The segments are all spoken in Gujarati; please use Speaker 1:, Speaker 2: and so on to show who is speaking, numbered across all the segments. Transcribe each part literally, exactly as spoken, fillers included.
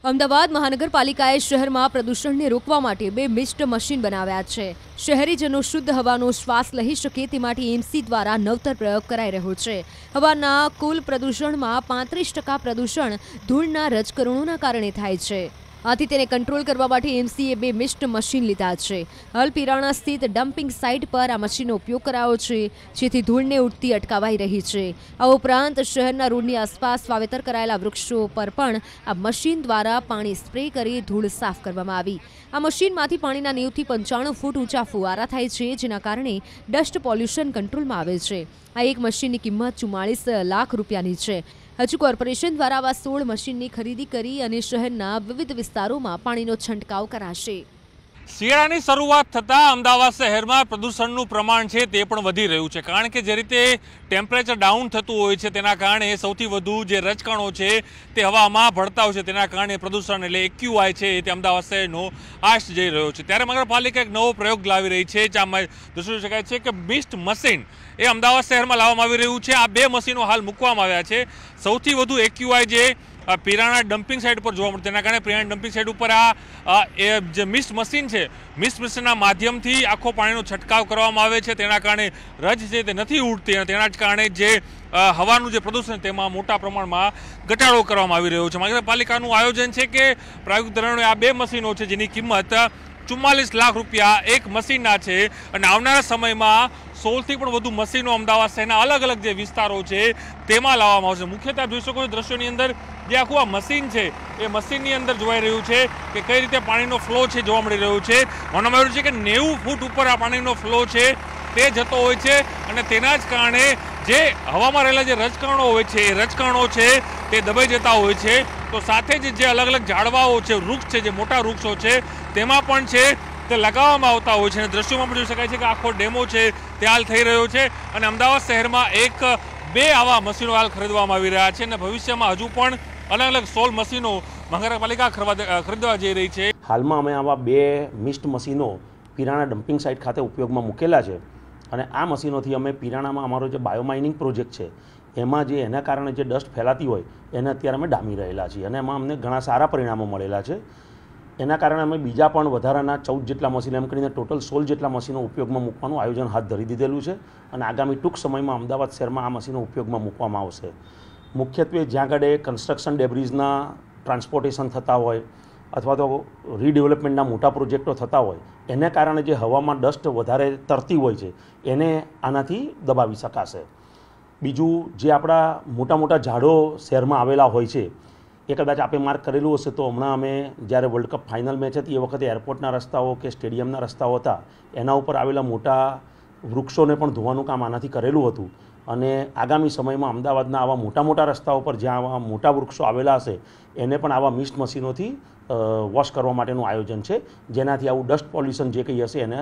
Speaker 1: અમદાવાદ મહાનગરપાલિકાએ શહેરમાં પ્રદૂષણને રોકવા માટે બે મિસ્ટ મશીન બનાવ્યા છે। શહેરીજનો શુદ્ધ હવાનો શ્વાસ લઈ શકે તે માટે એમસી દ્વારા નવતર પ્રયોગ કરાઈ રહ્યો છે। હવાના કુલ પ્રદૂષણમાં પાંત્રીસ ટકા પ્રદૂષણ ધૂળના રજકણોના કારણે થાય છે। આથી તેને કંટ્રોલ કરવા માટે એમસીએ બે મિસ્ટ મશીન લીધા છે। હાલ પીરાણા સ્થિત ડમ્પિંગ સાઇટ પર આ મશીનનો ઉપયોગ કરાયો છે, જેથી ધૂળને ઉડતી અટકાવાઈ રહી છે। આ ઉપરાંત શહેરના રોડની આસપાસ વાવેતર કરાયેલા વૃક્ષો પર પણ આ મશીન દ્વારા પાણી સ્પ્રે કરી ધૂળ સાફ કરવામાં આવી। આ મશીનમાંથી પાણીના નેવું થી પંચાણું ફૂટ ઊંચા ફુવારા થાય છે, જેના કારણે ડસ્ટ પોલ્યુશન કંટ્રોલમાં આવે છે। આ એક મશીનની કિંમત ચુમ્માળીસ લાખ રૂપિયાની છે। હજુ કોર્પોરેશન દ્વારા આવા સોળ મશીનની ખરીદી કરી અને શહેરના વિવિધ વિસ્તારોમાં પાણીનો છંટકાવ કરાશે।
Speaker 2: શિયાળાની શરૂઆત થતાં અમદાવાદ શહેરમાં પ્રદૂષણનું પ્રમાણ છે તે પણ વધી રહ્યું છે, કારણ કે જે રીતે ટેમ્પરેચર ડાઉન થતું હોય છે તેના કારણે સૌથી વધુ જે રજકણો છે તે હવામાં ભળતા હોય છે, તેના કારણે પ્રદૂષણ એટલે એક્યુઆઈ છે તે અમદાવાદ શહેરનો આશ જઈ રહ્યો છે। ત્યારે મહાનગરપાલિકા એક નવો પ્રયોગ લાવી રહી છે, જેમાં દર્શાવી શકાય છે કે મિસ્ટ મશીન એ અમદાવાદ શહેરમાં લાવવામાં આવી રહ્યું છે। આ બે મશીનો હાલ મૂકવામાં આવ્યા છે। સૌથી વધુ એક્યુઆઈ જે પીરાણા ડમ્પિંગ સાઇટ પર જોવા મળે, તેના કારણે પીરાણા ડમ્પિંગ સાઇટ ઉપર આ જે મિસ્ટ મશીન છે, મિસ્ટ મશીનના માધ્યમથી આખો પાણીનો છંટકાવ કરવામાં આવે છે। તેના કારણે રજ છે તે નથી ઉડતી અને તેના જ કારણે જે હવાનું જે પ્રદૂષણ તેમાં મોટા પ્રમાણમાં ઘટાડો કરવામાં આવી રહ્યો છે। મહાનગરપાલિકાનું આયોજન છે કે પ્રાયોગિક ધોરણે આ બે મશીનો છે જેની કિંમત ચુમ્માલીસ લાખ રૂપિયા એક મશીનના છે અને આવનારા સમયમાં સોળથી પણ વધુ મશીનો અમદાવાદ શહેરના અલગ અલગ જે વિસ્તારો છે તેમાં લાવવામાં આવશે। મુખ્યત્વે આપ જોઈ શકો છો દ્રશ્યોની અંદર જે આખું આ મશીન છે એ મશીનની અંદર જોવાઈ રહ્યું છે કે કઈ રીતે પાણીનો ફ્લો છે જોવા મળી રહ્યો છે। માનવામાં આવ્યું છે કે નેવું ફૂટ ઉપર આ પાણીનો ફ્લો છે તે જતો હોય છે અને તેના જ કારણે જે હવામાં રહેલા જે રજકણો હોય છે એ રજકણો છે તે દબાઈ જતા હોય છે। તો સાથે જ જે અલગ અલગ ઝાડવાઓ છે, વૃક્ષ છે, જે મોટા વૃક્ષો છે તેમાં પણ છે તે લગાવવામાં આવતા હોય છે અને દ્રશ્યોમાં પણ જોઈ શકાય છે કે આખો ડેમો છે તે હાલ થઈ રહ્યો છે અને અમદાવાદ શહેરમાં એક બે આવા મશીનો હાલ ખરીદવામાં આવી રહ્યા છે અને ભવિષ્યમાં હજુ પણ અલગ અલગ સોળ મશીનો મહાનગરપાલિકા ખરીદવા જઈ રહી છે।
Speaker 3: હાલમાં અમે આવા બે મિસ્ટ મશીનો પીરાણા ડમ્પિંગ સાઇટ ખાતે ઉપયોગમાં મૂકેલા છે અને આ મશીનોથી અમે પીરાણામાં અમારો જે બાયોમાઇનિંગ પ્રોજેક્ટ છે એમાં જે એના કારણે જે ડસ્ટ ફેલાતી હોય એને અત્યારે અમે ડામી રહેલા છીએ અને એમાં અમને ઘણા સારા પરિણામો મળેલા છે। એના કારણે અમે બીજા પણ વધારાના ચૌદ જેટલા મશીનો એમ કરીને ટોટલ સોળ જેટલા મશીનો ઉપયોગમાં મૂકવાનું આયોજન હાથ ધરી દીધેલું છે અને આગામી ટૂંક સમયમાં અમદાવાદ શહેરમાં આ મશીનો ઉપયોગમાં મૂકવામાં આવશે। મુખ્યત્વે જ્યાં આગળ કન્સ્ટ્રક્શન ડેબ્રીઝના ટ્રાન્સપોર્ટેશન થતા હોય અથવા તો રીડેવલપમેન્ટના મોટા પ્રોજેક્ટો થતા હોય એને કારણે જે હવામાં ડસ્ટ વધારે તરતી હોય છે એને આનાથી દબાવી શકાશે। બીજું જે આપણા મોટા મોટા ઝાડો શહેરમાં આવેલા હોય છે એ કદાચ આપે માર્ક કરેલું હશે તો હમણાં અમે જ્યારે વર્લ્ડ કપ ફાઇનલ મેચ હતી એ વખતે એરપોર્ટના રસ્તાઓ કે સ્ટેડિયમના રસ્તાઓ હતા એના ઉપર આવેલા મોટા વૃક્ષોને પણ ધોવાનું કામ આનાથી કરેલું હતું અને આગામી સમયમાં અમદાવાદના આવા મોટા મોટા રસ્તાઓ પર જ્યાં આવા મોટા વૃક્ષો આવેલા હશે એને પણ આવા મિસ્ટ મશીનોથી વોશ કરવા માટેનું આયોજન છે, જેનાથી આવું ડસ્ટ પોલ્યુશન જે કંઈ હશે એને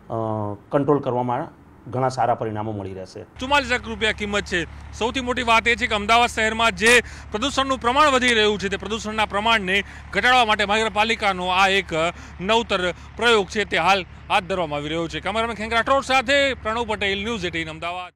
Speaker 3: કંટ્રોલ કરવામાં ઘણા સારા પરિણામો મળી રહેશે।
Speaker 2: ચુમ્માલીસ લાખ રૂપિયા કિંમત છે। સૌથી મોટી વાત એ છે કે અમદાવાદ શહેરમાં જે પ્રદૂષણનું પ્રમાણ વધી રહ્યું છે તે પ્રદૂષણના પ્રમાણને ઘટાડવા માટે મહાનગરપાલિકાનો આ એક નવતર પ્રયોગ છે તે હાલ હાથ ધરવામાં આવી રહ્યો છે। કેમેરામેન ખેંગ રાઠોડ સાથે પ્રણવ પટેલ, ન્યૂઝ એટીન અમદાવાદ।